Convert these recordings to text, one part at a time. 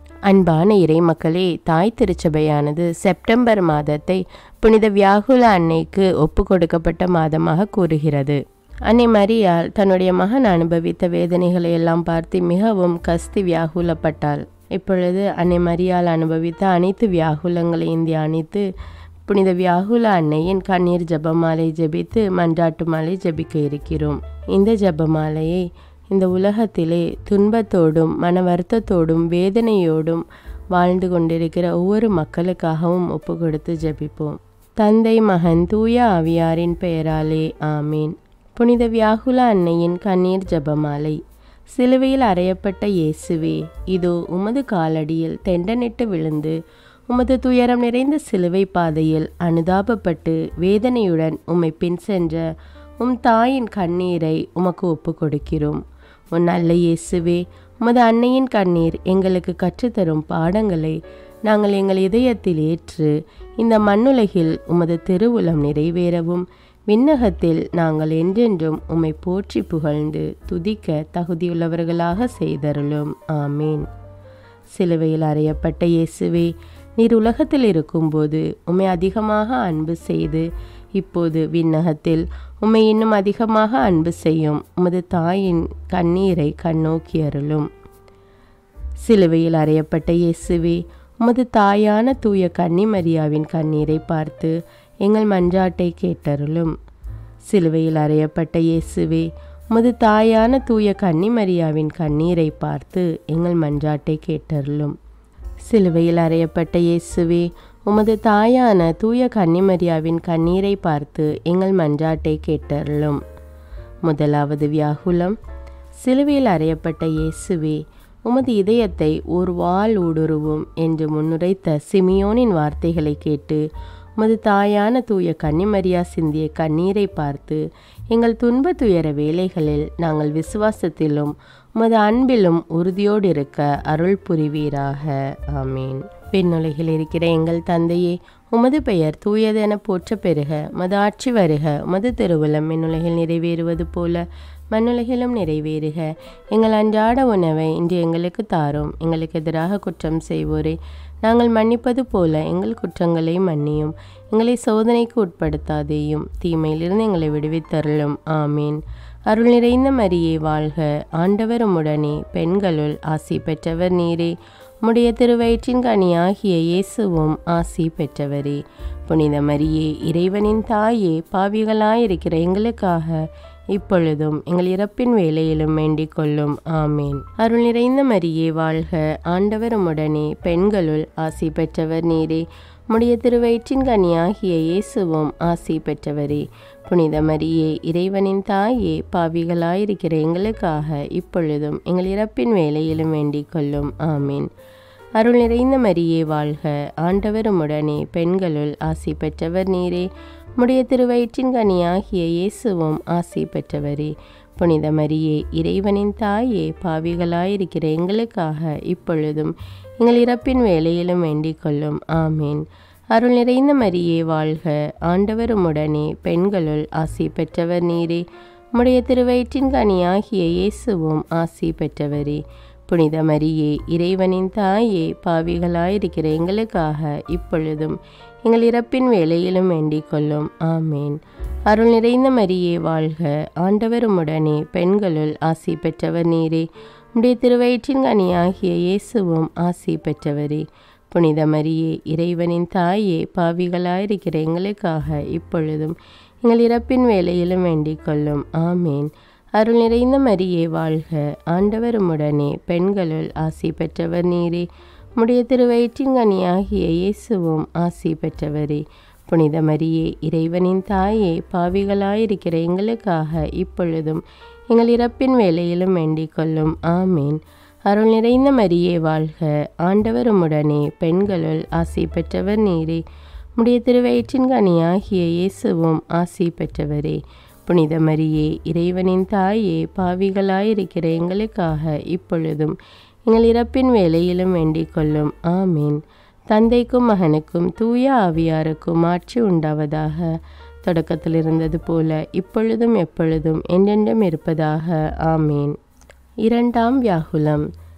அன்பான இறை மக்களே, தாய் திருச்சபையானது செப்டம்பர் மாதத்தை புனித வியாகுல அன்னைக்கு ஒப்பு கொடுக்கப்பட்ட மாதமாக கூறுகிறது. அன்னை மரியாள் தன்னுடைய மகன் அனுபவித்த வேதனைகளை எல்லாம் பார்த்து மிகவும் கஸ்தி வியாகுலப்பட்டாள். இப்பொழுது அன்னை மரியாள் அனுபவித்த அனைத்து வியாகுலங்களையும் தியானித்து புனித வியாகுல அன்னையின் கண்ணீர் ஜெபமாலை ஜெபித்து மன்றாட்டு மாலை ஜெபிக்க இருக்கிறோம். இந்த ஜெபமாலையை இந்த உலகத்திலே துன்பத்தோடும் மன வருத்தத்தோடும் வேதனையோடும் வாழ்ந்து கொண்டிருக்கிற ஒவ்வொரு மக்களுக்காகவும் ஒப்பு கொடுத்து ஜெபிப்போம். தந்தை, மகன், தூய ஆவியாரின் பெயராலே ஆமீன். புனித வியாகுல அன்னையின் கண்ணீர் ஜெபமாலை. சிலுவையில் அறையப்பட்ட இயேசுவே, இதோ உமது காலடியில் தெண்டனிட்டு விழுந்து உமது துயரம் நிறைந்த சிலுவை பாதையில் அனுதாபப்பட்டு வேதனையுடன் உம்மை பின் சென்ற உம் தாயின் கண்ணீரை உமக்கு ஒப்பு கொடுக்கிறோம். உன் நல்ல இயேசுவே, உமது அன்னையின் கண்ணீர் எங்களுக்கு கற்றுத்தரும் பாடங்களை நாங்கள் எங்கள் இதயத்தில் ஏற்று இந்த மண்ணுலகில் உமது திருவுளம் நிறைவேறவும் விண்ணகத்தில் நாங்கள் என்றென்றும் உம்மை போற்றி புகழ்ந்து துதிக்க தகுதியுள்ளவர்களாக செய்தருளும். ஆமீன். சிலுவையில் அறையப்பட்ட இயேசுவே, நீர் உலகத்தில் இருக்கும்போது உம்மை அதிகமாக அன்பு செய்து இப்போது விண்ணகத்தில் உம்மை இன்னும் அதிகமாக அன்பு செய்யும் உமது தாயின் கண்ணீரை கண்ணோக்கி அருளும். சிலுவையில் அறையப்பட்ட இயேசுவே, உமது தாயான தூய கன்னிமரியாவின் கண்ணீரை பார்த்து எங்கள் மன்றாட்டை கேட்டருளும். சிலுவையில் அறையப்பட்ட இயேசுவே, உமது தாயான தூய கன்னிமரியாவின் கண்ணீரை பார்த்து எங்கள் மன்றாட்டை கேட்டருளும். சிலுவையில் அறையப்பட்ட இயேசுவே, உமது தாயான தூய கன்னிமரியாவின் கண்ணீரை பார்த்து எங்கள் மன்றாட்டை கேட்டருளும். முதலாவது வியாகுலம். சிலுவையில் அறையப்பட்ட இயேசுவே, உமது இதயத்தை ஒரு வாள் ஊடுருவும் என்று முன்னுரைத்த சிமியோனின் வார்த்தைகளை கேட்டு உமது தாயான தூய கன்னிமரியா சிந்திய கண்ணீரை பார்த்து எங்கள் துன்ப துயர வேளைகளில் நாங்கள் விசுவாசத்திலும் உமது அன்பிலும் உறுதியோடு இருக்க அருள் புரிவீராக. ஆமீன். விண்ணுலகில் இருக்கிற எங்கள் தந்தையே, உமது பெயர் தூயதென போற்ற பெறுக. உமது ஆட்சி வருக. உமது திருவுளம் விண்ணுலகில் நிறைவேறுவது போல மண்ணுலகிலும் நிறைவேறுக. எங்கள் அன்றாட உணவை இன்று எங்களுக்கு தாரும். எங்களுக்கு எதிராக குற்றம் செய்வோரை நாங்கள் மன்னிப்பது போல எங்கள் குற்றங்களை மன்னியும். எங்களை சோதனைக்கு உட்படுத்தாதேயும், தீமையிலிருந்து எங்களை விடுவித்தருளும். ஆமீன். அருள் நிறைந்த மரியே வாழ்க. ஆண்டவர் உம்முடனே, பெண்களுள் ஆசி பெற்றவர் நீரே. உம்முடைய திருவயிற்றின் கனியாகிய இயேசுவும் ஆசி பெற்றவரே. புனித மரியே, இறைவனின் தாயே, பாவிகளாயிருக்கிற எங்களுக்காக இப்பொழுதும் எங்கள் இறப்பின் வேளையிலும் வேண்டிக் கொள்ளும். ஆமீன். அருள் நிறைந்த மரியே வாழ்க. ஆண்டவர் உம்முடனே, பெண்களுள் ஆசி பெற்றவர் நீரே. உம்முடைய திருவயிற்றின் கனியாகிய இயேசுவும் ஆசி பெற்றவரே. புனித மரியே, இறைவனின் தாயே, பாவிகளாயிருக்கிற எங்களுக்காக இப்பொழுதும் எங்கள் இறப்பின் வேளையிலும் வேண்டிக் கொள்ளும். ஆமீன். அருள் நிறைந்த மரியே வாழ்க. ஆண்டவர் உம்முடனே, பெண்களுள் ஆசி பெற்றவர் நீரே. உம்முடைய திருவயிற்றின் கனியாகிய இயேசுவும் ஆசி பெற்றவரே. புனித மரியே, இறைவனின் தாயே, பாவிகளாயிருக்கிற எங்களுக்காக இப்பொழுதும் எங்கள் இறப்பின் வேளையிலும் வேண்டிக் கொள்ளும். ஆமீன். அருள் நிறைந்த மரியே வாழ்க. ஆண்டவர் உம்முடனே, பெண்களுள் ஆசி பெற்றவர் நீரே. உம்முடைய திருவயிற்றின் கனியாகிய இயேசுவும் ஆசி பெற்றவரே. புனித மரியே, இறைவனின் தாயே, பாவிகளாயிருக்கிற எங்களுக்காக இப்பொழுதும் எங்கள் இறப்பின் வேளையிலும் வேண்டிக் கொள்ளும். ஆமீன். அருள் நிறைந்த மரியே வாழ்க. ஆண்டவர் உம்முடனே, பெண்களுள் ஆசி பெற்றவர் நீரே. உம்முடைய திருவயிற்றின் கனியாகிய இயேசுவும் ஆசி பெற்றவரே. புனித மரியே, இறைவனின் தாயே, பாவிகளாயிருக்கிற எங்களுக்காக இப்பொழுதும் எங்கள் இறப்பின் வேளையிலும் வேண்டிக் கொள்ளும். ஆமீன். அருள் நிறைந்த மரியே வாழ்க. ஆண்டவர் உம்முடனே, பெண்களுள் ஆசி பெற்றவர் நீரே. உம்முடைய திருவயிற்றின் கனியாகிய இயேசுவும் ஆசி பெற்றவரே. புனித மரியே, இறைவனின் தாயே, பாவிகளாயிருக்கிற எங்களுக்காக இப்பொழுதும் எங்கள் இறப்பின் வேளையிலும் வேண்டிக் கொள்ளும். ஆமீன். அருள் நிறைந்த மரியே வாழ்க. ஆண்டவர் உம்முடனே, பெண்களுள் ஆசி பெற்றவர் நீரே. உம்முடைய திருவயிற்றின் கனியாகிய இயேசுவும் ஆசி பெற்றவரே. புனித மரியே, இறைவனின் தாயே, பாவிகளாயிருக்கிற எங்களுக்காக இப்பொழுதும் எங்கள் இறப்பின் வேளையிலும் வேண்டிக் கொள்ளும். ஆமீன். தந்தைக்கும் மகனுக்கும் தூய ஆவியாருக்கும் ஆட்சி உண்டாவதாக. தொடக்கத்தில் இருந்தது போல இப்பொழுதும் எப்பொழுதும் என்றென்றும் இருப்பதாக. ஆமீன். இரண்டாம் வியாகுலம்.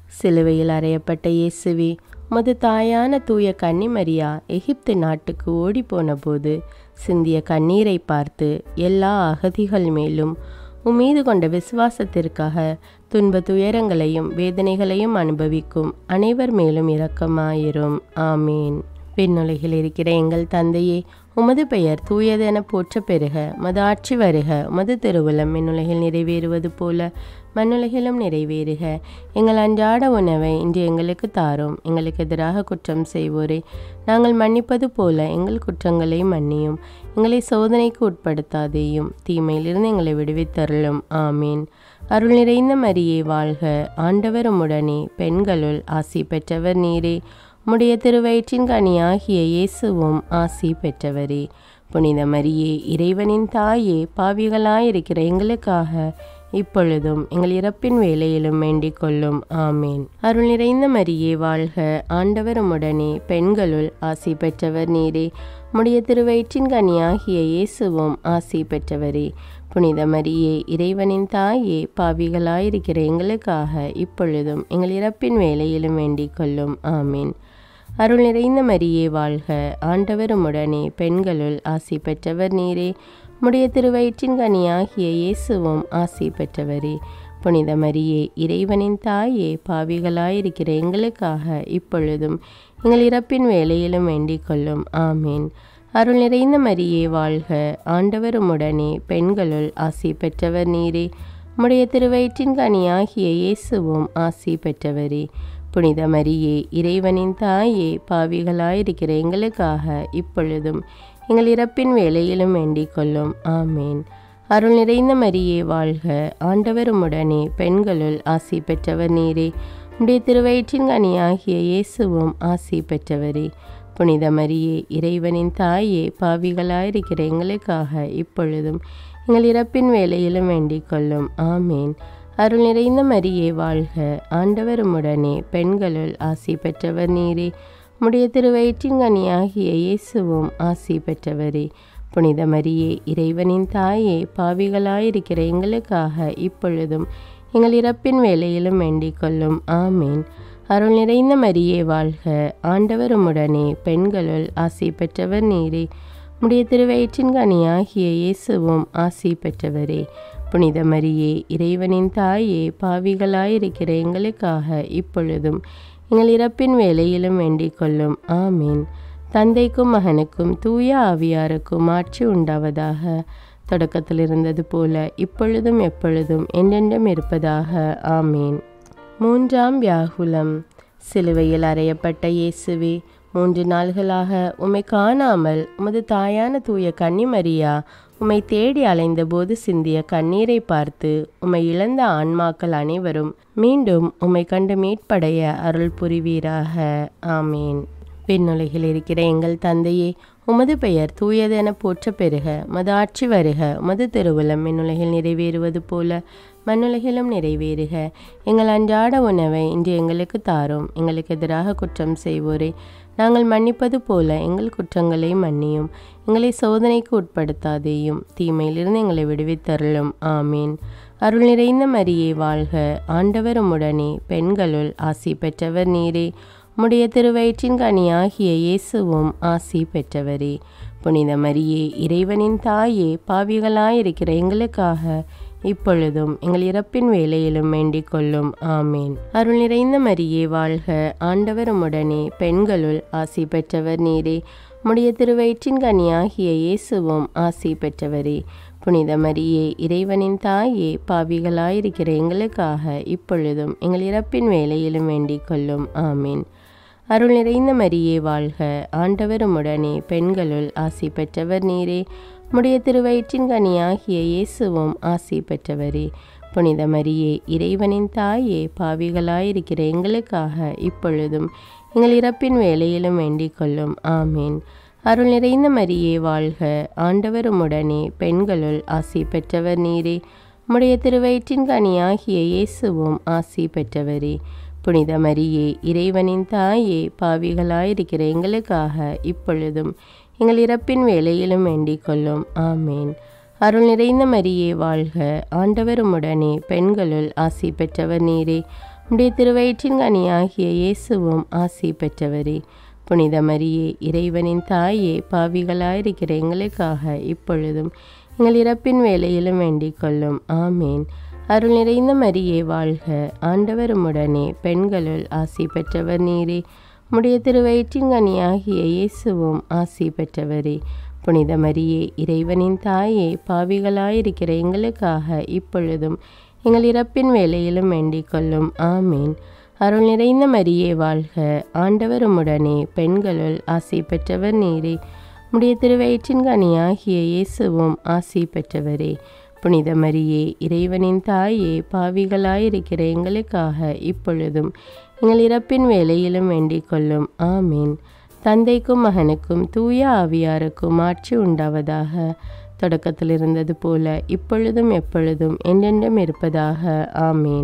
சிலுவையில் அறையப்பட்ட இயேசுவே, உமது தாயான தூய கன்னிமரியா எகிப்து நாட்டுக்கு ஓடிப்போன போது சிந்திய கண்ணீரை பார்த்து எல்லா அகதிகள் மேலும் உம்மீது கொண்ட விசுவாசத்திற்காக துன்ப துயரங்களையும் வேதனைகளையும் அனுபவிக்கும் அனைவர் மேலும் இரக்கமாயிரும். ஆமீன். விண்ணுலகில் இருக்கிற எங்கள் தந்தையே, உமது பெயர் தூயதென போற்ற பெறுக. உமது ஆட்சி வருக. உமது திருவுளம் விண்ணுலகில் நிறைவேறுவது போல மண்ணுலகிலும் நிறைவேறுக. எங்கள் அன்றாட உணவை இன்று எங்களுக்கு தாரும். எங்களுக்கு எதிராக குற்றம் செய்வோரை நாங்கள் மன்னிப்பது போல எங்கள் குற்றங்களை மன்னியும். எங்களை சோதனைக்கு உட்படுத்தாதேயும், தீமையிலிருந்து எங்களை விடுவித்தருளும். ஆமீன். அருள் நிறைந்த மரியே வாழ்க. ஆண்டவர் உம்முடனே, பெண்களுள் ஆசி பெற்றவர் நீரே. உம்முடைய திருவயிற்றின் கனியாகிய இயேசுவும் ஆசி பெற்றவரே. புனித மரியே, இறைவனின் தாயே, பாவிகளாயிருக்கிற எங்களுக்காக இப்பொழுதும் எங்கள் இறப்பின் வேளையிலும் வேண்டிக் கொள்ளும். ஆமீன். அருள் நிறைந்த மரியே வாழ்க. ஆண்டவர் உம்முடனே, பெண்களுள் ஆசி பெற்றவர் நீரே. உம்முடைய திருவயிற்றின் கனியாகிய இயேசுவும் ஆசி பெற்றவரே. புனித மரியே, இறைவனின் தாயே, பாவிகளாயிருக்கிற எங்களுக்காக இப்பொழுதும் எங்கள் இறப்பின் வேளையிலும் வேண்டிக் கொள்ளும். ஆமீன். அருள் நிறைந்த மரியே வாழ்க. ஆண்டவர் உம்முடனே, பெண்களுள் ஆசி பெற்றவர் நீரே. உம்முடைய திருவயிற்றின் கனியாகிய இயேசுவும் ஆசி பெற்றவரே. புனித மரியே, இறைவனின் தாயே, பாவிகளாயிருக்கிற எங்களுக்காக இப்பொழுதும் எங்கள் இறப்பின் வேளையிலும் வேண்டிக் கொள்ளும். ஆமீன். அருள் நிறைந்த மரியே வாழ்க. ஆண்டவர் உம்முடனே, பெண்களுள் ஆசி பெற்றவர் நீரே. உம்முடைய திருவயிற்றின் கனியாகிய இயேசுவும் ஆசி பெற்றவரே. புனித மரியே, இறைவனின் தாயே, பாவிகளாயிருக்கிற எங்களுக்காக இப்பொழுதும் எங்கள் இறப்பின் வேளையிலும் வேண்டிக் கொள்ளும். ஆமீன். அருள் நிறைந்த மரியே வாழ்க. ஆண்டவர் உம்முடனே, பெண்களுள் ஆசி பெற்றவர் நீரே. உம்முடைய திருவயிற்றின் கனியாகிய இயேசுவும் ஆசி பெற்றவரே. புனித மரியே, இறைவனின் தாயே, பாவிகளாயிருக்கிற எங்களுக்காக இப்பொழுதும் எங்கள் இறப்பின் வேளையிலும் வேண்டிக் கொள்ளும். ஆமீன். அருள் நிறைந்த மரியே வாழ்க. ஆண்டவர் உம்முடனே, பெண்களுள் ஆசி பெற்றவர் நீரே. உம்முடைய திருவயிற்றின் கனியாகிய இயேசுவும் ஆசி பெற்றவரே. புனித மரியே, இறைவனின் தாயே, பாவிகளாயிருக்கிற எங்களுக்காக இப்பொழுதும் எங்கள் இறப்பின் வேளையிலும் வேண்டிக் கொள்ளும். ஆமீன். அருள் நிறைந்த மரியே வாழ்க. ஆண்டவர் உம்முடனே, பெண்களுள் ஆசி பெற்றவர் நீரே. உம்முடைய திருவயிற்றின் கனியாகிய இயேசுவும் ஆசி பெற்றவரே. புனித மரியே, இறைவனின் தாயே, பாவிகளாயிருக்கிற எங்களுக்காக இப்பொழுதும் எங்கள் இறப்பின் வேளையிலும் வேண்டிக் கொள்ளும். ஆமீன். தந்தைக்கும் மகனுக்கும் தூய ஆவியாருக்கும் ஆட்சி உண்டாவதாக. தொடக்கத்தில் இருந்தது போல இப்பொழுதும் எப்பொழுதும் என்றென்றும் இருப்பதாக. ஆமீன். மூன்றாம் வியாகுலம். சிலுவையில் அறையப்பட்ட இயேசுவே, 3 நாள்களாக உம்மை காணாமல் உமது தாயான தூய கன்னிமரியா உம்மை தேடி அலைந்தபோது சிந்திய கண்ணீரை பார்த்து உம்மை இழந்த ஆன்மாக்கள் அனைவரும் மீண்டும் உம்மை கண்டு மீட்படைய அருள் புரிவீராக. ஆமீன். விண்ணுலகில் இருக்கிற எங்கள் தந்தையே, உமது பெயர் தூயதென போற்ற பெறுக. உமது ஆட்சி வருக. உமது திருவுளம் விண்ணுலகில் நிறைவேறுவது போல மண்ணுலகிலும் நிறைவேறுக. எங்கள் அன்றாட உணவை இன்று எங்களுக்கு தாரும். எங்களுக்கு எதிராக குற்றம் செய்வோரை நாங்கள் மன்னிப்பது போல எங்கள் குற்றங்களை மன்னியும். எங்களை சோதனைக்கு உட்படுத்தாதேயும், தீமையிலிருந்து எங்களை விடுவித்தருளும். ஆமீன். அருள் நிறைந்த மரியே வாழ்க. ஆண்டவர் உம்முடனே, பெண்களுள் ஆசி பெற்றவர் நீரே. உம்முடைய திருவயிற்றின் கனியாகிய இயேசுவும் ஆசி பெற்றவரே. புனித மரியே, இறைவனின் தாயே, பாவிகளாயிருக்கிற எங்களுக்காக இப்பொழுதும் எங்கள் இறப்பின் வேளையிலும் வேண்டிக் கொள்ளும். ஆமீன். அருள் நிறைந்த மரியே வாழ்க. ஆண்டவர் உம்முடனே, பெண்களுள் ஆசி பெற்றவர் நீரே. உம்முடைய திருவயிற்றின் கனியாகிய இயேசுவும் ஆசி பெற்றவரே. புனித மரியே, இறைவனின் தாயே, பாவிகளாயிருக்கிற எங்களுக்காக இப்பொழுதும் எங்கள் இறப்பின் வேளையிலும் வேண்டிக் கொள்ளும். ஆமீன். அருள் நிறைந்த மரியே வாழ்க. ஆண்டவர் உம்முடனே, பெண்களுள் ஆசி பெற்றவர் நீரே. உம்முடைய திருவயிற்றின் கனியாகிய இயேசுவும் ஆசி பெற்றவரே. புனித மரியே, இறைவனின் தாயே, பாவிகளாயிருக்கிற எங்களுக்காக இப்பொழுதும் எங்கள் இறப்பின் வேளையிலும் வேண்டிக் கொள்ளும். ஆமீன். அருள் நிறைந்த மரியே வாழ்க. ஆண்டவர் உம்முடனே, பெண்களுள் ஆசி பெற்றவர் நீரே. உம்முடைய திருவயிற்றின் கனியாகிய இயேசுவும் ஆசி பெற்றவரே. புனித மரியே, இறைவனின் தாயே, பாவிகளாயிருக்கிற எங்களுக்காக இப்பொழுதும் எங்கள் இறப்பின் வேளையிலும் வேண்டிக் கொள்ளும். ஆமீன். அருள் நிறைந்த மரியே வாழ்க. ஆண்டவர் உம்முடனே, பெண்களுள் ஆசி பெற்றவர் நீரே. உடைய திருவயிற்றின் கனியாகிய இயேசுவும் ஆசி பெற்றவரே. புனித மரியே, இறைவனின் தாயே, பாவிகளாயிருக்கிற எங்களுக்காக இப்பொழுதும் எங்கள் இறப்பின் வேளையிலும் வேண்டிக் கொள்ளும். ஆமேன். அருள் நிறைந்த மரியே வாழ்க, ஆண்டவர் உம்முடனே, பெண்களுள் ஆசி பெற்றவர் நீரே. உம்முடைய திருவயிற்றின் கனியாகிய இயேசுவும் ஆசி பெற்றவரே. புனித மரியே, இறைவனின் தாயே, பாவிகளாயிருக்கிற எங்களுக்காக இப்பொழுதும் எங்கள் இறப்பின் வேளையிலும் வேண்டிக் கொள்ளும். ஆமேன். அருள் நிறைந்த மரியே வாழ்க, ஆண்டவர் உம்முடனே, பெண்களுள் ஆசி பெற்றவர் நீரே. உம்முடைய திருவயிற்றின் கனியாகிய இயேசுவும் ஆசி பெற்றவரே. புனித மரியே, இறைவனின் தாயே, பாவிகளாயிருக்கிற எங்களுக்காக இப்பொழுதும் எங்கள் இறப்பின் வேளையிலும் வேண்டிக் கொள்ளும். ஆமீன். தந்தைக்கும் மகனுக்கும் தூய ஆவியாருக்கும் ஆட்சி உண்டாவதாக. தொடக்கத்தில் இருந்தது போல இப்பொழுதும் எப்பொழுதும் என்றென்றும் இருப்பதாக. ஆமீன்.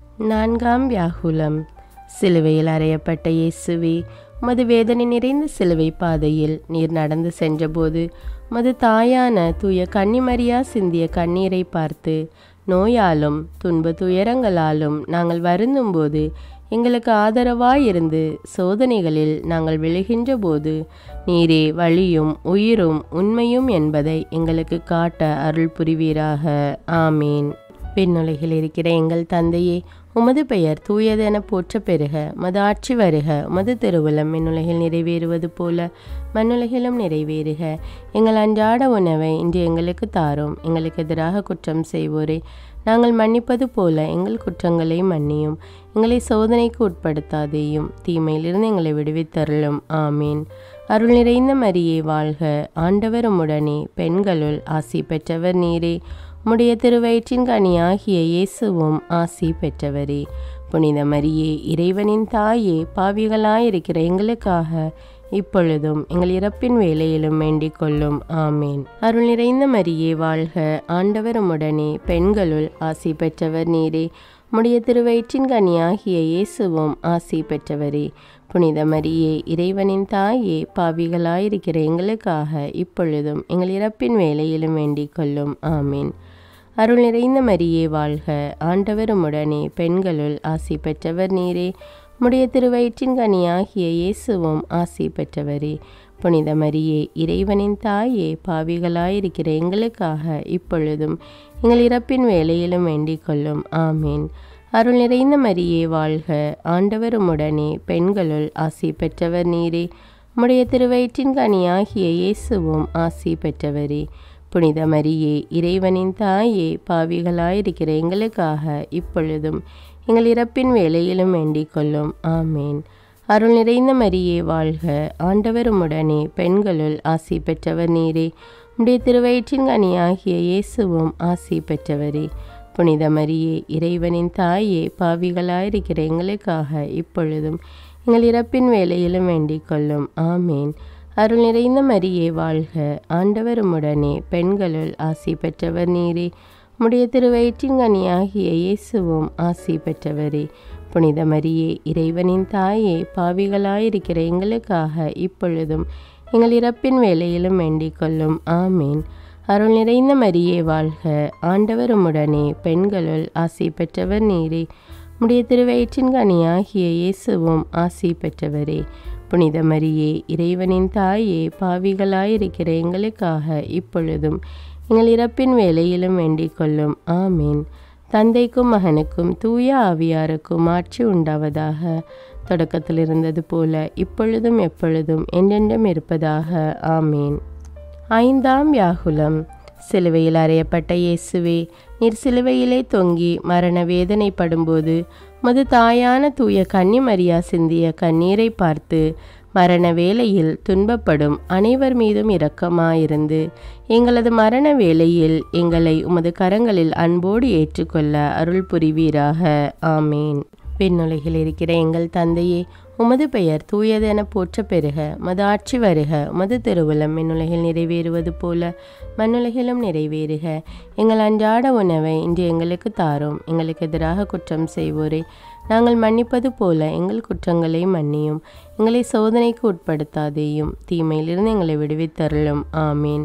4ஆம் வியாகுலம். சிலுவையில் அறையப்பட்ட இயேசுவே, உமது வேதனை நிறைந்த சிலுவை பாதையில் நீர் நடந்து சென்றபோது உமது தாயான தூய கன்னிமரியா சிந்திய கண்ணீரை பார்த்து, நோயாலும் துன்ப துயரங்களாலும் நாங்கள் வருந்தும்போது எங்களுக்கு ஆதரவாயிருந்து சோதனைகளில் நாங்கள் விழுகின்ற போது நீரே வழியும் உயிரும் உண்மையும் என்பதை எங்களுக்கு காட்ட அருள் புரிவீராக. ஆமீன். விண்ணுலகில் இருக்கிற எங்கள் தந்தையே, உமது பெயர் தூயதென போற்ற பெறுக. உமது ஆட்சி வருக. உமது திருவுளம் விண்ணுலகில் நிறைவேறுவது போல மண்ணுலகிலும் நிறைவேறுக. எங்கள் அன்றாட உணவை இன்று எங்களுக்கு தாரும். எங்களுக்கு எதிராக குற்றம் செய்வோரை நாங்கள் மன்னிப்பது போல எங்கள் குற்றங்களை மன்னியும். எங்களை சோதனைக்கு உட்படுத்தாதேயும், தீமையிலிருந்து எங்களை விடுவித்தருளும். ஆமீன். அருள் நிறைந்த மரியே வாழ்க, ஆண்டவர் உம்முடனே, பெண்களுள் ஆசி பெற்றவர் நீரே. உம்முடைய திருவயிற்றின் கனியாகிய இயேசுவும் ஆசி பெற்றவரே. புனித மரியே, இறைவனின் தாயே, பாவிகளாயிருக்கிற எங்களுக்காக இப்பொழுதும் எங்கள் இறப்பின் வேளையிலும் வேண்டிக் கொள்ளும். ஆமீன். அருள் நிறைந்த மரியே வாழ்க, ஆண்டவர் உம்முடனே, பெண்களுள் ஆசி பெற்றவர் நீரே. உம்முடைய திருவயிற்றின் கனியாகிய இயேசுவும் ஆசி பெற்றவரே. புனித மரியே, இறைவனின் தாயே, பாவிகளாயிருக்கிற எங்களுக்காக இப்பொழுதும் எங்கள் இறப்பின் வேளையிலும் வேண்டிக் கொள்ளும். ஆமீன். அருள் நிறைந்த மரியே வாழ்க, ஆண்டவர் உம்முடனே, பெண்களுள் ஆசி பெற்றவர் நீரே. உம்முடைய திருவயிற்றின் கனியாகிய இயேசுவும் ஆசி பெற்றவரே. புனித மரியே, இறைவனின் தாயே, பாவிகளாயிருக்கிற எங்களுக்காக இப்பொழுதும் எங்கள் இறப்பின் வேளையிலும் வேண்டிக் கொள்ளும். ஆமீன். அருள் நிறைந்த மரியே வாழ்க, ஆண்டவர் உம்முடனே, பெண்களுள் ஆசி பெற்றவர் நீரே. உம்முடைய திருவயிற்றின் கனியாகிய இயேசுவும் ஆசி பெற்றவரே. புனித மரியே, இறைவனின் தாயே, பாவிகளாயிருக்கிற எங்களுக்காக இப்பொழுதும் எங்கள் இறப்பின் வேளையிலும் வேண்டிக் கொள்ளும். ஆமீன். அருள் நிறைந்த மரியே வாழ்க, ஆண்டவர் உம்முடனே, பெண்களுள் ஆசி பெற்றவர் நீரே. உம்முடைய திருவயிற்றின் கனியாகிய இயேசுவும் ஆசி பெற்றவரே. புனித மரியே, இறைவனின் தாயே, பாவிகளாயிருக்கிற எங்களுக்காக இப்பொழுதும் எங்கள் இறப்பின் வேளையிலும் வேண்டிக் கொள்ளும். ஆமீன். அருள் நிறைந்த மரியே வாழ்க, ஆண்டவர் உம்முடனே, பெண்களுள் ஆசி பெற்றவர் நீரே. உம்முடைய திருவயிற்றின் கனியாகிய இயேசுவும் ஆசி பெற்றவரே. புனித மரியே, இறைவனின் தாயே, பாவிகளாயிருக்கிற எங்களுக்காக இப்பொழுதும் எங்கள் இறப்பின் வேளையிலும் வேண்டிக் கொள்ளும். ஆமீன். அருள் நிறைந்த மரியே வாழ்க, ஆண்டவர் உம்முடனே, பெண்களுள் ஆசி பெற்றவர் நீரே. உம்முடைய திருவயிற்றின் கனியாகிய இயேசுவும் ஆசி பெற்றவரே. புனித மரியே, இறைவனின் தாயே, பாவிகளாயிருக்கிற எங்களுக்காக இப்பொழுதும் எங்கள் இறப்பின் வேளையிலும் வேண்டிக் கொள்ளும். ஆமீன். தந்தைக்கும் மகனுக்கும் தூய ஆவியாருக்கும் ஆட்சி உண்டாவதாக. தொடக்கத்தில் இருந்தது போல இப்பொழுதும் எப்பொழுதும் என்றென்றும் இருப்பதாக. ஆமீன். 5ஆம் வியாகுலம். சிலுவையில் அறையப்பட்ட இயேசுவே, நீர் சிலுவையிலே தொங்கி மரண வேதனைப்படும்போது உமது தாயான தூய கன்னிமரியா சிந்திய கண்ணீரை பார்த்து மரண வேளையில் துன்பப்படும் அனைவர் மீதும் இரக்கமாயிருந்து எங்களது மரண வேளையில் எங்களை உமது கரங்களில் அன்போடு ஏற்றுக்கொள்ள அருள் புரிவீராக. ஆமீன். விண்ணுலகில் இருக்கிற எங்கள் தந்தையே, உமது பெயர் தூயதென போற்ற பெறுக. உமது ஆட்சி வருக. உமது திருவுளம் விண்ணுலகில் நிறைவேறுவது போல மண்ணுலகிலும் நிறைவேறுக. எங்கள் அன்றாட உணவை இன்று எங்களுக்கு தாரும். எங்களுக்கு எதிராக குற்றம் செய்வோரை நாங்கள் மன்னிப்பது போல எங்கள் குற்றங்களை மன்னியும். எங்களை சோதனைக்கு உட்படுத்தாதேயும், தீமையிலிருந்து எங்களை விடுவித்தருளும். ஆமீன்.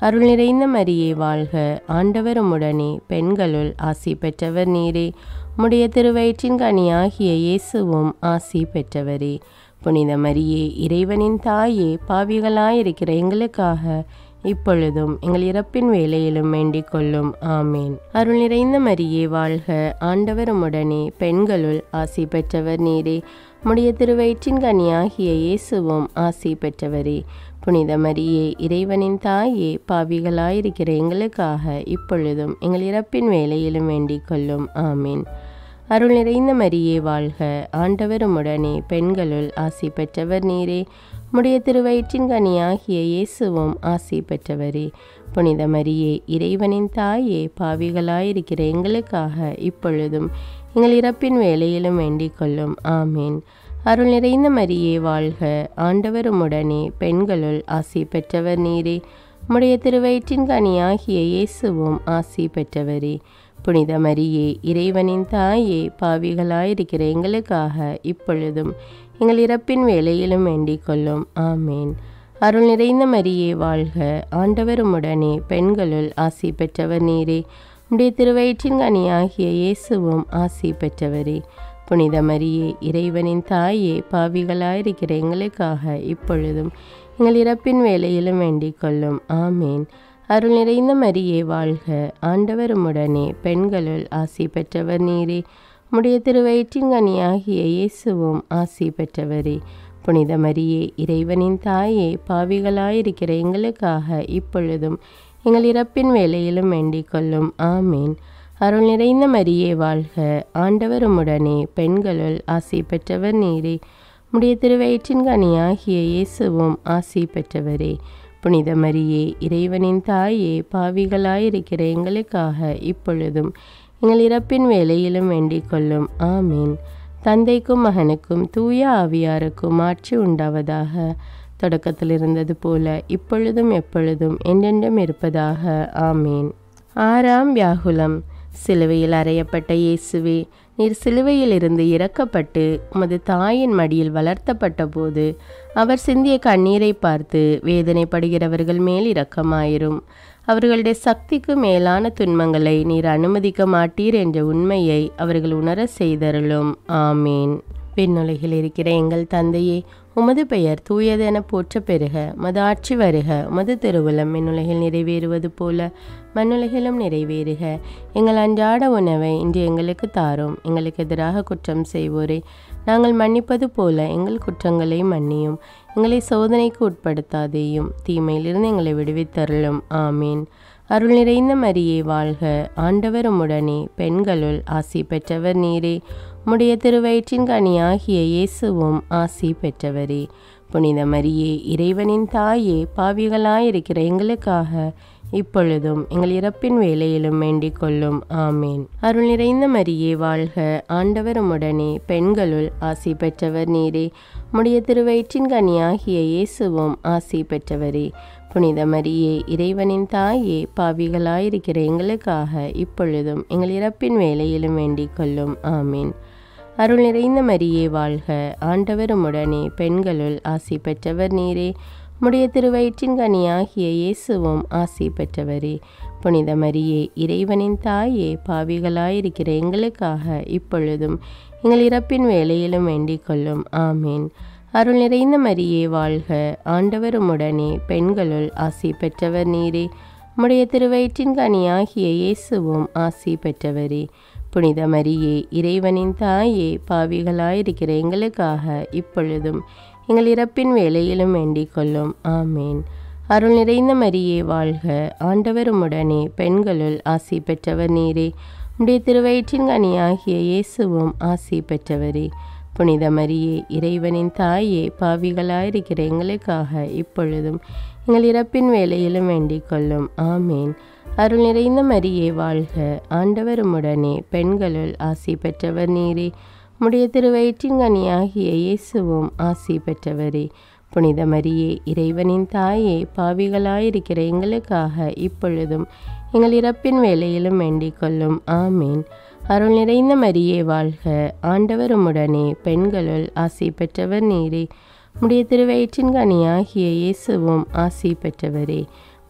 அருள் நிறைந்த மரியே வாழ்க, ஆண்டவர் உம்முடனே, பெண்களுள் ஆசி பெற்றவர் நீரே. உம்முடைய திருவயிற்றின் கனியாகிய இயேசுவும் ஆசி பெற்றவரே. புனித மரியே, இறைவனின் தாயே, பாவிகளாயிருக்கிற எங்களுக்காக இப்பொழுதும் எங்கள் இறப்பின் வேளையிலும் வேண்டிக் கொள்ளும். ஆமேன். அருள் நிறைந்த மரியே வாழ்க, ஆண்டவர் உம்முடனே, பெண்களுள் ஆசி பெற்றவர் நீரே. உம்முடைய திருவயிற்றின் கனியாகிய இயேசுவும் ஆசி பெற்றவரே. புனித மரியே, இறைவனின் தாயே, பாவிகளாயிருக்கிற எங்களுக்காக இப்பொழுதும் எங்கள் இறப்பின் வேளையிலும் வேண்டிக் கொள்ளும். ஆமீன். அருள் நிறைந்த மரியே வாழ்க, ஆண்டவர் உம்முடனே, பெண்களுள் ஆசி பெற்றவர் நீரே. உம்முடைய திருவயிற்றின் கனியாகிய இயேசுவும் ஆசி பெற்றவரே. புனித மரியே, இறைவனின் தாயே, பாவிகளாயிருக்கிற எங்களுக்காக இப்பொழுதும் எங்கள் இறப்பின் வேளையிலும் வேண்டிக் கொள்ளும். ஆமீன். அருள் நிறைந்த மரியே வாழ்க, ஆண்டவர் உம்முடனே, பெண்களுள் ஆசி பெற்றவர் நீரே. உம்முடைய திருவயிற்றின் கனியாகிய இயேசுவும் ஆசி பெற்றவரே. புனித மரியே, இறைவனின் தாயே, பாவிகளாயிருக்கிற எங்களுக்காக இப்பொழுதும் எங்கள் இறப்பின் வேளையிலும் வேண்டிக் கொள்ளும். ஆமேன். அருள் நிறைந்த மரியே வாழ்க, ஆண்டவர் உம்முடனே, பெண்களுள் ஆசி பெற்றவர் நீரே. உம்முடைய திருவயிற்றின் கனியாகிய இயேசுவும் ஆசி பெற்றவரே. புனித மரியே, இறைவனின் தாயே, பாவிகளாயிருக்கிற எங்களுக்காக இப்பொழுதும் எங்கள் இறப்பின் வேளையிலும் வேண்டிக் கொள்ளும். ஆமேன். அருள் நிறைந்த மரியே வாழ்க, ஆண்டவர் உம்முடனே, பெண்களுள் ஆசி பெற்றவர் நீரே. உம்முடைய திருவயிற்றின் கனியாகிய இயேசுவும் ஆசி பெற்றவரே. புனித மரியே, இறைவனின் தாயே, பாவிகளாயிருக்கிற எங்களுக்காக இப்பொழுதும் எங்கள் இறப்பின் வேளையிலும் வேண்டிக் கொள்ளும். ஆமீன். அருள் நிறைந்த மரியே வாழ்க, ஆண்டவர் உம்முடனே, பெண்களுள் ஆசி பெற்றவர் நீரே. உம்முடைய திருவயிற்றின் கனியாகிய இயேசுவும் ஆசி பெற்றவரே. புனித மரியே, இறைவனின் தாயே, பாவிகளாயிருக்கிற எங்களுக்காக இப்பொழுதும் எங்கள் இறப்பின் வேளையிலும் வேண்டிக் கொள்ளும். ஆமீன். தந்தைக்கும் மகனுக்கும் தூய ஆவியாருக்கும் ஆட்சி உண்டாவதாக. தொடக்கத்தில் இருந்தது போல இப்பொழுதும் எப்பொழுதும் என்றென்றும் இருப்பதாக. ஆமீன். 6ஆம் வியாகுலம். சிலுவையில் அறையப்பட்ட இயேசுவே, நீர் சிலுவையில் இருந்து இறக்கப்பட்டு உமது தாயின் மடியில் வளர்த்தப்பட்ட போது அவர் சிந்திய கண்ணீரை பார்த்து வேதனைப்படுகிறவர்கள் மேல் இரக்கமாயிரும். அவர்களுடைய சக்திக்கு மேலான துன்பங்களை நீர் அனுமதிக்க மாட்டீர் என்ற உண்மையை அவர்கள் உணர செய்தருளும். ஆமீன். விண்ணுலகில் இருக்கிற எங்கள் தந்தையே, உமது பெயர் தூயதென போற்ற பெறுக. உமது ஆட்சி வருக. உமது திருவுளம் விண்ணுலகில் நிறைவேறுவது போல மண்ணுலகிலும் நிறைவேறுக. எங்கள் அன்றாட உணவை இன்று எங்களுக்கு தாரும். எங்களுக்கு எதிராக குற்றம் செய்வோரை நாங்கள் மன்னிப்பது போல எங்கள் குற்றங்களை மன்னியும். எங்களை சோதனைக்கு உட்படுத்தாதேயும், தீமையிலிருந்து எங்களை விடுவித்தருளும். ஆமீன். அருள் நிறைந்த மரியே வாழ்க, ஆண்டவர் உம்முடனே, பெண்களுள் ஆசி பெற்றவர் நீரே. உம்முடைய திருவயிற்றின் கனியாகிய இயேசுவும் ஆசி பெற்றவரே. புனித மரியே, இறைவனின் தாயே, பாவிகளாயிருக்கிற எங்களுக்காக இப்பொழுதும் எங்கள் இறப்பின் வேளையிலும் வேண்டிக் கொள்ளும். ஆமீன். அருள் நிறைந்த மரியே வாழ்க, ஆண்டவர் உம்முடனே, பெண்களுள் ஆசி பெற்றவர் நீரே. உம்முடைய திருவயிற்றின் கனியாகிய இயேசுவும் ஆசி பெற்றவரே. புனித மரியே, இறைவனின் தாயே, பாவிகளாயிருக்கிற எங்களுக்காக இப்பொழுதும் எங்கள் இறப்பின் வேளையிலும் வேண்டிக் கொள்ளும். ஆமீன். அருள் நிறைந்த மரியே வாழ்க, ஆண்டவர் உம்முடனே, பெண்களுள் ஆசி பெற்றவர் நீரே. உம்முடைய திருவயிற்றின் கனியாகிய இயேசுவும் ஆசி பெற்றவரே. புனித மரியே, இறைவனின் தாயே, பாவிகளாயிருக்கிற எங்களுக்காக இப்பொழுதும் எங்கள் இறப்பின் வேளையிலும் வேண்டிக் கொள்ளும். ஆமீன். அருள் நிறைந்த மரியே வாழ்க, ஆண்டவர் உம்முடனே, பெண்களுள் ஆசி பெற்றவர் நீரே. உம்முடைய திருவயிற்றின் கனியாகிய இயேசுவும் ஆசி பெற்றவரே. புனித மரியே, இறைவனின் தாயே, பாவிகளாயிருக்கிற எங்களுக்காக இப்பொழுதும் எங்கள் இறப்பின் வேளையிலும் வேண்டிக் கொள்ளும். ஆமீன். அருள் நிறைந்த மரியே வாழ்க, ஆண்டவர் உம்முடனே, பெண்களுள் ஆசி பெற்றவர் நீரே. உம்முடைய திருவயிற்றின் கனியாகிய இயேசுவும் ஆசி பெற்றவரே. புனித மரியே, இறைவனின் தாயே, பாவிகளாயிருக்கிற எங்களுக்காக இப்பொழுதும் எங்கள் இறப்பின் வேளையிலும் வேண்டிக் கொள்ளும். ஆமீன். அருள் நிறைந்த மரியே வாழ்க, ஆண்டவர் உம்முடனே, பெண்களுள் ஆசி பெற்றவர் நீரே. உம்முடைய திருவயிற்றின் கனியாகிய இயேசுவும் ஆசி பெற்றவரே. புனித மரியே, இறைவனின் தாயே, பாவிகளாயிருக்கிற எங்களுக்காக இப்பொழுதும் எங்கள் இறப்பின் வேளையிலும் வேண்டிக் கொள்ளும். ஆமீன். அருள் நிறைந்த மரியே வாழ்க, ஆண்டவர் உம்முடனே, பெண்களுள் ஆசி பெற்றவர் நீரே. உம்முடைய திருவயிற்றின் கனியாகிய இயேசுவும் ஆசி பெற்றவரே.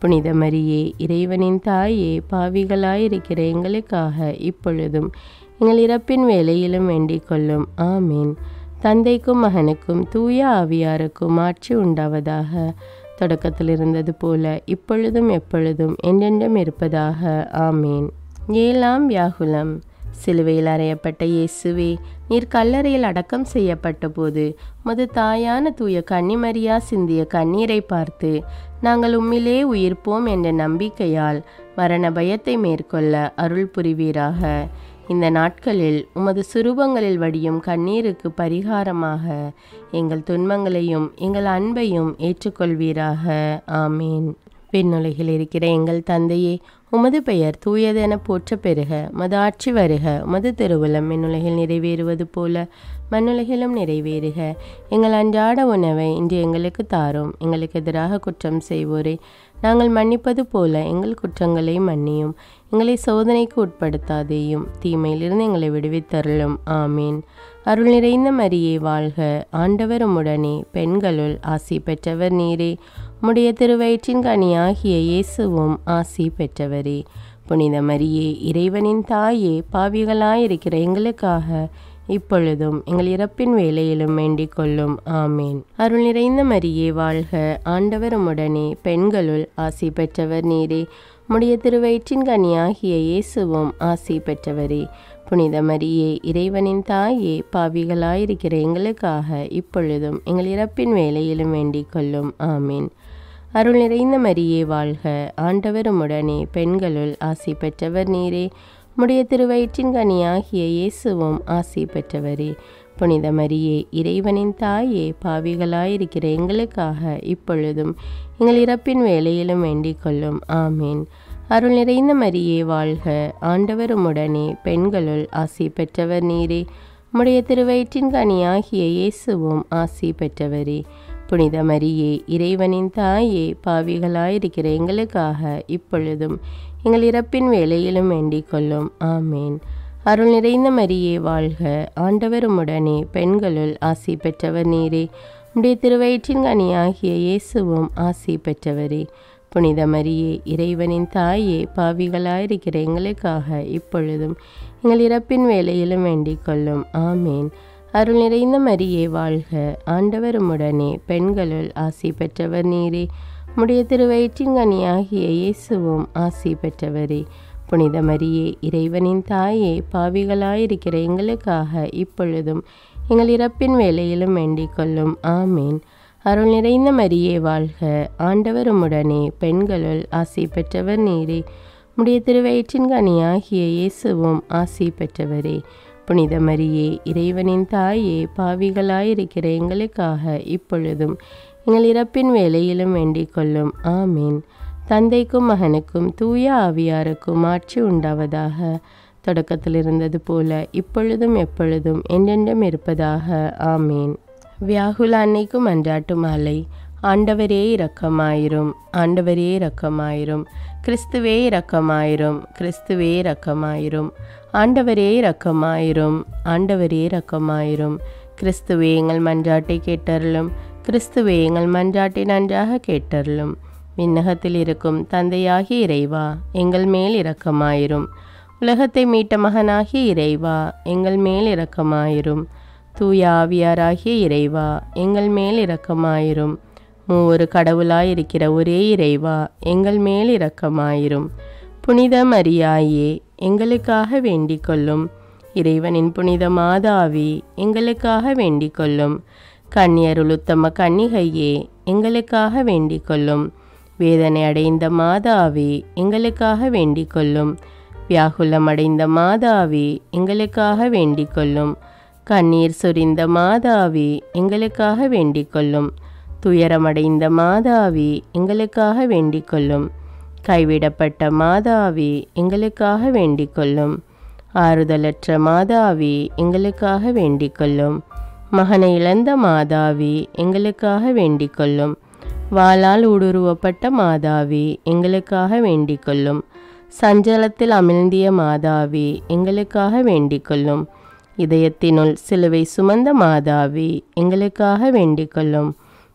புனித மரியே, இறைவனின் தாயே, பாவிகளாயிருக்கிற எங்களுக்காக இப்பொழுதும் எங்கள் இறப்பின் வேளையிலும் வேண்டிக் கொள்ளும். ஆமீன். தந்தைக்கும் மகனுக்கும் தூய ஆவியாருக்கும் ஆட்சி உண்டாவதாக. தொடக்கத்தில் இருந்தது போல இப்பொழுதும் எப்பொழுதும் என்றென்றும் இருப்பதாக. ஆமீன். 7ஆம் வியாகுலம். சிலுவையில் அறையப்பட்ட இயேசுவே, நீர் கல்லறையில் அடக்கம் செய்யப்பட்ட போது உமது தாயான தூய கன்னிமரியா சிந்திய கண்ணீரை பார்த்து நாங்கள் உம்மிலே உயிர்ப்போம் என்ற நம்பிக்கையால் மரண பயத்தை மேற்கொள்ள அருள் புரிவீராக. இந்த நாட்களில் உமது சுரூபங்களில் வடியும் கண்ணீருக்கு பரிகாரமாக எங்கள் துன்பங்களையும் எங்கள் அன்பையும் ஏற்றுக்கொள்வீராக. ஆமீன். விண்ணுலகில் இருக்கிற எங்கள் தந்தையே, உமது பெயர் தூயதென போற்ற பெறுக. உமது ஆட்சி வருக. உமது திருவுளம் விண்ணுலகில் நிறைவேறுவது போல மண்ணுலகிலும் நிறைவேறுக. எங்கள் அன்றாட உணவை இன்று எங்களுக்கு தாரும். எங்களுக்கு எதிராக குற்றம் செய்வோரை நாங்கள் மன்னிப்பது போல எங்கள் குற்றங்களை மன்னியும். எங்களை சோதனைக்கு உட்படுத்தாதேயும், தீமையிலிருந்து எங்களை விடுவித்தருளும். ஆமீன். அருள் நிறைந்த மரியே வாழ்க. ஆண்டவர் உம்முடனே, பெண்களுள் ஆசி பெற்றவர் நீரே. உம்முடைய திருவயிற்றின் கனியாகிய இயேசுவும் ஆசி பெற்றவரே. புனித மரியே, இறைவனின் தாயே, பாவிகளாயிருக்கிற எங்களுக்காக இப்பொழுதும் எங்கள் இறப்பின் வேளையிலும் வேண்டிக் கொள்ளும். ஆமீன். அருள் நிறைந்த மரியே வாழ்க. ஆண்டவர் உம்முடனே, பெண்களுள் ஆசி பெற்றவர் நீரே. உம்முடைய திருவயிற்றின் கனியாகிய இயேசுவும் ஆசி பெற்றவரே. புனித மரியே, இறைவனின் தாயே, பாவிகளாயிருக்கிற எங்களுக்காக இப்பொழுதும் எங்கள் இறப்பின் வேளையிலும் வேண்டிக் கொள்ளும். ஆமீன். அருள் நிறைந்த மரியே வாழ்க. ஆண்டவர் உம்முடனே, பெண்களுள் ஆசி பெற்றவர் நீரே. உம்முடைய திருவயிற்றின் கனியாகிய இயேசுவும் ஆசி பெற்றவரே. புனித மரியே, இறைவனின் தாயே, பாவிகளாயிருக்கிற எங்களுக்காக இப்பொழுதும் எங்கள் இறப்பின் வேளையிலும் வேண்டிக் கொள்ளும். ஆமீன். அருள் நிறைந்த மரியே வாழ்க. ஆண்டவர் உம்முடனே, பெண்களுள் ஆசி பெற்றவர் நீரே. உம்முடைய திருவயிற்றின் கனியாகிய இயேசுவும் ஆசி பெற்றவரே. புனித மரியே, இறைவனின் தாயே, பாவிகளாயிருக்கிற எங்களுக்காக இப்பொழுதும் எங்கள் இறப்பின் வேளையிலும் வேண்டிக் கொள்ளும். ஆமீன். அருள் நிறைந்த மரியே வாழ்க. ஆண்டவர் உம்முடனே, பெண்களுள் ஆசி பெற்றவர் நீரே. உம்முடைய திருவயிற்றின் கனியாகிய இயேசுவும் ஆசி பெற்றவரே. புனித மரியே, இறைவனின் தாயே, பாவிகளாயிருக்கிற எங்களுக்காக இப்பொழுதும் எங்கள் இறப்பின் வேளையிலும் வேண்டிக் கொள்ளும். ஆமீன். அருள் நிறைந்த மரியே வாழ்க. ஆண்டவர் உம்முடனே, பெண்களுள் ஆசி பெற்றவர் நீரே. உம்முடைய திருவயிற்றின் கனியாகிய இயேசுவும் ஆசி பெற்றவரே. புனித மரியே, இறைவனின் தாயே, பாவிகளாயிருக்கிற எங்களுக்காக இப்பொழுதும் எங்கள் இறப்பின் வேளையிலும் வேண்டிக் கொள்ளும். ஆமீன். அருள் நிறைந்த மரியே வாழ்க. ஆண்டவர் உம்முடனே, பெண்களுள் ஆசி பெற்றவர் நீரே. உம்முடைய திருவயிற்றின் கனியாகிய இயேசுவும் ஆசி பெற்றவரே. புனித மரியே, இறைவனின் தாயே, பாவிகளாயிருக்கிற எங்களுக்காக இப்பொழுதும் எங்கள் இறப்பின் வேளையிலும் வேண்டிக் கொள்ளும். ஆமீன். தந்தைக்கும் மகனுக்கும் தூய ஆவியாருக்கும் ஆட்சி உண்டாவதாக. தொடக்கத்தில் இருந்தது போல இப்பொழுதும் எப்பொழுதும் என்றென்றும் இருப்பதாக. ஆமீன். வியாகுல அன்னைக்கும் மன்றாட்டு மாலை. ஆண்டவரே இரக்கமாயிரும். ஆண்டவரே இரக்கமாயிரும். கிறிஸ்துவே இரக்கமாயிரும். கிறிஸ்துவே இரக்கமாயிரும். ஆண்டவரே இரக்கமாயிரும். ஆண்டவரே இரக்கமாயிரும். கிறிஸ்துவே எங்கள் மன்றாட்டை கேட்டருளும். கிறிஸ்துவே எங்கள் மன்றாட்டை நன்றாக கேட்டருளும். விண்ணகத்தில் இருக்கும் தந்தையாகிய இறைவா, எங்கள் மேல் இரக்கமாயிரும். உலகத்தை மீட்ட மகனாகிய இறைவா, எங்கள் மேல் இரக்கமாயிரும். தூய ஆவியாராகிய இறைவா, எங்கள் மேல் இரக்கமாயிரும். மூவொரு கடவுளாயிருக்கிற ஒரே இறைவா, எங்கள் மேல் இரக்கமாயிரும். புனித மரியாயே, எங்களுக்காக வேண்டிக் கொள்ளும். இறைவனின் புனித மாதாவி, எங்களுக்காக வேண்டிக் கொள்ளும். கன்னியருளுத்தம கன்னிகையே, எங்களுக்காக வேண்டிக் கொள்ளும். வேதனை அடைந்த மாதாவி, எங்களுக்காக வேண்டிக் கொள்ளும். வியாகுலம் அடைந்த மாதாவி, எங்களுக்காக வேண்டிக் கொள்ளும். கண்ணீர் சொரிந்த மாதாவி, எங்களுக்காக வேண்டிக் கொள்ளும். துயரமடைந்த மாதாவி, எங்களுக்காக வேண்டிக் கொள்ளும். கைவிடப்பட்ட மாதாவி, எங்களுக்காக வேண்டிக் கொள்ளும். ஆறுதலற்ற மாதாவி, எங்களுக்காக வேண்டிக் கொள்ளும். மகனை இழந்த மாதாவி, எங்களுக்காக வேண்டிக் கொள்ளும். வாளால் ஊடுருவப்பட்ட மாதாவி, எங்களுக்காக வேண்டிக் கொள்ளும். சஞ்சலத்தில் அமிழ்ந்திய மாதாவி, எங்களுக்காக வேண்டிக் கொள்ளும். இதயத்தினுள் சிலுவை சுமந்த மாதாவி, எங்களுக்காக வேண்டிக் கொள்ளும்.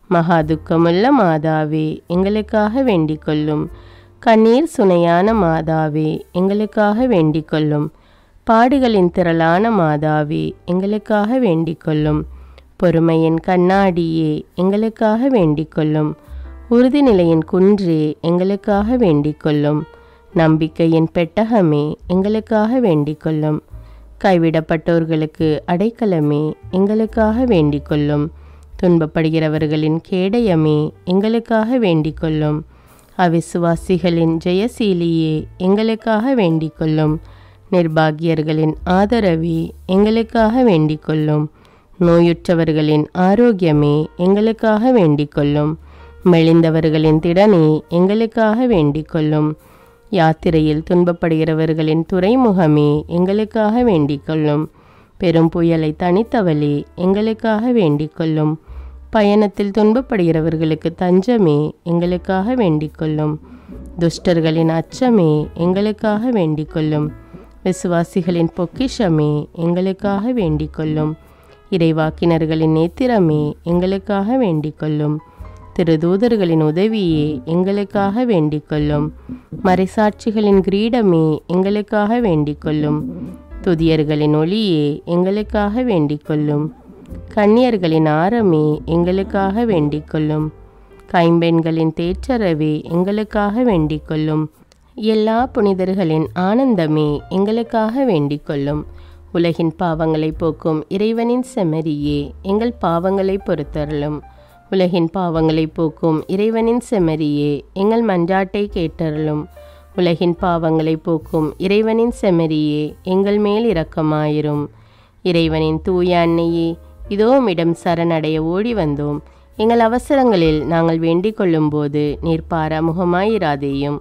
மகா துக்கமுள்ள மாதாவே எங்களுக்காக வேண்டிக் கொள்ளும். கண்ணீர் சுனையான மாதாவே எங்களுக்காக வேண்டிக் கொள்ளும். பாடுகளின் திரளான மாதாவே எங்களுக்காக வேண்டிக் கொள்ளும். பொறுமையின் கண்ணாடியே எங்களுக்காக வேண்டிக் கொள்ளும். உறுதிநிலையின் குன்றே எங்களுக்காக வேண்டிக் கொள்ளும். நம்பிக்கையின் பெட்டகமே எங்களுக்காக வேண்டிக் கொள்ளும். கைவிடப்பட்டோர்களுக்கு அடைக்கலமே எங்களுக்காக வேண்டிக் கொள்ளும். துன்பப்படுகிறவர்களின் கேடயமே எங்களுக்காக வேண்டிக் கொள்ளும். அவிசுவாசிகளின் ஜெயசீலியே எங்களுக்காக வேண்டிக் கொள்ளும். நிர்பாகியர்களின் ஆதரவே எங்களுக்காக வேண்டிக் கொள்ளும். நோயுற்றவர்களின் ஆரோக்கியமே எங்களுக்காக வேண்டிக் கொள்ளும். மெலிந்தவர்களின் திடனே எங்களுக்காக வேண்டிக் கொள்ளும். யாத்திரையில் துன்பப்படுகிறவர்களின் துறைமுகமே எங்களுக்காக வேண்டிக் கொள்ளும். பெரும் புயலை தனித்தவளே எங்களுக்காக வேண்டிக் கொள்ளும். பயணத்தில் துன்பப்படுகிறவர்களுக்கு தஞ்சமே எங்களுக்காக வேண்டிக் கொள்ளும். துஷ்டர்களின் அச்சமே எங்களுக்காக வேண்டிக் கொள்ளும். விசுவாசிகளின் பொக்கிஷமே எங்களுக்காக வேண்டிக் கொள்ளும். இறைவாக்கினர்களின் நேத்திரமே எங்களுக்காக வேண்டிக் கொள்ளும். திருதூதர்களின் உதவியே எங்களுக்காக வேண்டிக் கொள்ளும். மறைசாட்சிகளின் கிரீடமே எங்களுக்காக வேண்டிக் கொள்ளும். துதியர்களின் ஒளியே எங்களுக்காக வேண்டிக் கொள்ளும். கன்னியர்களின் ஆரமே எங்களுக்காக வேண்டிக் கொள்ளும். கைம்பெண்களின் தேற்றரவே எங்களுக்காக வேண்டிக் கொள்ளும். எல்லா புனிதர்களின் ஆனந்தமே எங்களுக்காக வேண்டிக் கொள்ளும். உலகின் பாவங்களை போக்கும் இறைவனின் செம்மறியே எங்கள் பாவங்களை பொறுத்தருளும். உலகின் பாவங்களை போக்கும் இறைவனின் செம்மறியே எங்கள் மன்றாட்டை கேட்டருளும். உலகின் பாவங்களை போக்கும் இறைவனின் செம்மறியே எங்கள் மேல் இரக்கமாயிரும். இறைவனின் தூய அன்னையே, இதோ உம்மிடம் சரணடைய ஓடி வந்தோம். எங்கள் அவசரங்களில் நாங்கள் வேண்டிக் கொள்ளும் போது நீர் பாராமுகமாயிராதேயும்.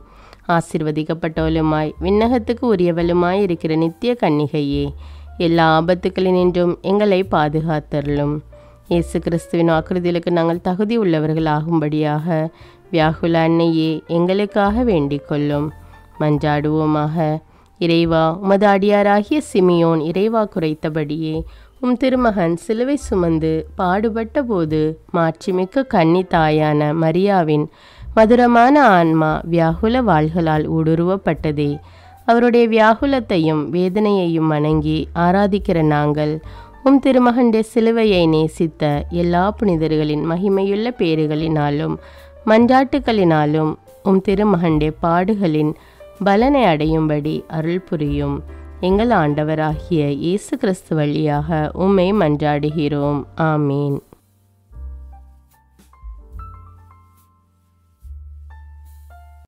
ஆசிர்வதிக்கப்பட்டவளுமாய் விண்ணகத்துக்கு உரியவளுமாய் இருக்கிற நித்திய கன்னிகையே, எல்லா ஆபத்துக்களினின்றும் எங்களை பாதுகாத்தருளும். இயேசு கிறிஸ்துவின் வாக்குறுதிகளுக்கு நாங்கள் தகுதி உள்ளவர்கள் ஆகும்படியாக வியாகுல அன்னையே எங்களுக்காக வேண்டிக் கொள்ளும். மன்றாடுவோமாக. இறைவா, உமது அடியாராகிய சிமியோன் இறைவா குறைத்தபடியே உம் திருமகன் சிலுவை சுமந்து பாடுபட்ட போது மாட்சிமிக்க கன்னி தாயான மரியாவின் மதுரமான ஆன்மா வியாகுல வாள்களால் ஊடுருவப்பட்டதே. அவருடைய வியாகுலத்தையும் வேதனையையும் வணங்கி ஆராதிக்கிற நாங்கள் உம் திருமகனுடைய சிலுவையை நேசித்த எல்லா புனிதர்களின் மகிமையுள்ள பேறுகளினாலும் மன்றாட்டுக்களினாலும் உம் திருமகனுடைய பாடுகளின் பலனை அடையும்படி அருள் புரியும். எங்கள் ஆண்டவராகிய இயேசு கிறிஸ்து வழியாக உம்மை மன்றாடுகிறோம். ஆமீன்.